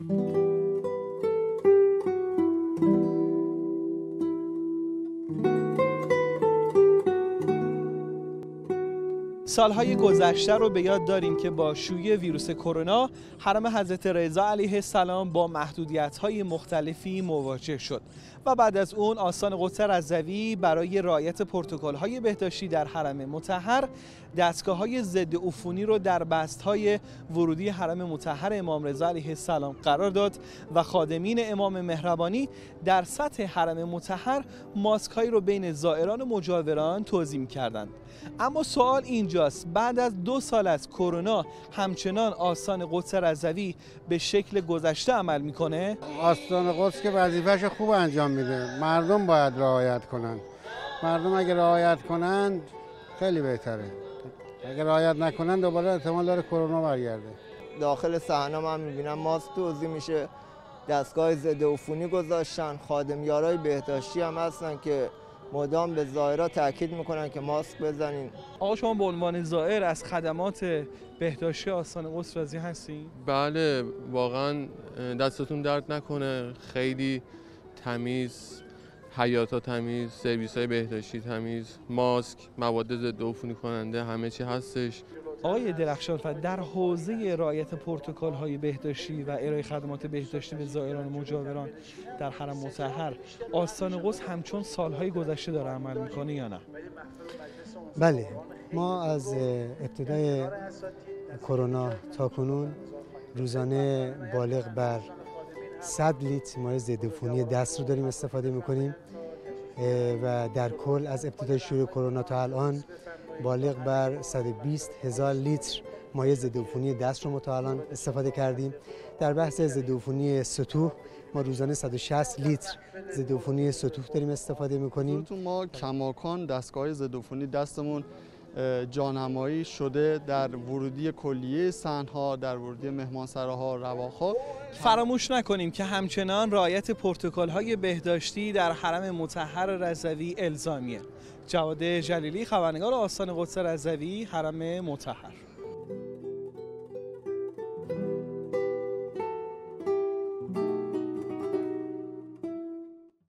سالهای گذشته رو به یاد داریم که با شیوع ویروس کرونا حرم حضرت رضا علیه السلام با محدودیت‌های مختلفی مواجه شد و بعد از اون آستان قدس رضوی برای رعایت پروتکل‌های بهداشتی در حرم مطهر دستگاه‌های ضد عفونی رو در بست‌های ورودی حرم مطهر امام رضا علیه السلام قرار داد و خادمین امام مهربانی در سطح حرم مطهر ماسک‌هایی رو بین زائران و مجاوران توزیع کردند. اما سوال اینجاست، بعد از 2 سال از کرونا همچنان آستان قدس رضوی به شکل گذشته عمل میکنه؟ آستان قدس که وظیفه‌ش خوب انجام میده، مردم باید رعایت کنن. مردم اگه رعایت کنن خیلی بهتره. اگه رعایت نکنن دوباره احتمال داره کرونا برگرده. داخل صحنه من میبینم ماسک توزیع میشه، دستگاه ضد عفونی گذاشتن، خادمیارای بهداشتی هم هستن که مدام به زائرها تاکید میکنن که ماسک بزنین. آقا شما به عنوان زائر از خدمات بهداشتی آستان قدس راضی هستین؟ بله، واقعا دستتون درد نکنه، خیلی تمیز، حیاطا تمیز، سرویس‌های بهداشتی تمیز، ماسک، مواد ضد عفونی کننده، همه چی هستش. آقای درخشانفر، در حوزه رعایت پروتکل‌های بهداشتی و ارائه خدمات بهداشتی به زائران و مجاوران در حرم مطهر آستان قدس همچون سالهای گذشته داره عمل میکنه یا نه؟ بله، ما از ابتدای کرونا تا کنون روزانه بالغ بر 100 لیتر مایع ضد عفونی دست رو داریم استفاده میکنیم و در کل از ابتدای شروع کرونا تا الان بالغ بر 120,000 لیتر مایع ضد عفونی دست رو تا الان استفاده کردیم. در بحث ضد عفونی سطوح ما روزانه 160 لیتر ضد عفونی سطوح داریم استفاده میکنیم. ما کماکان دستگاه ضد عفونی دستمون جانمایی شده در ورودی کلیه صحن‌ها، در ورودی مهمانسراها، رواق‌ها. فراموش نکنیم که همچنان رعایت پروتکل‌های بهداشتی در حرم مطهر رضوی الزامیه. جواد جلیلی، خبرنگار آستان قدس رضوی، حرم مطهر.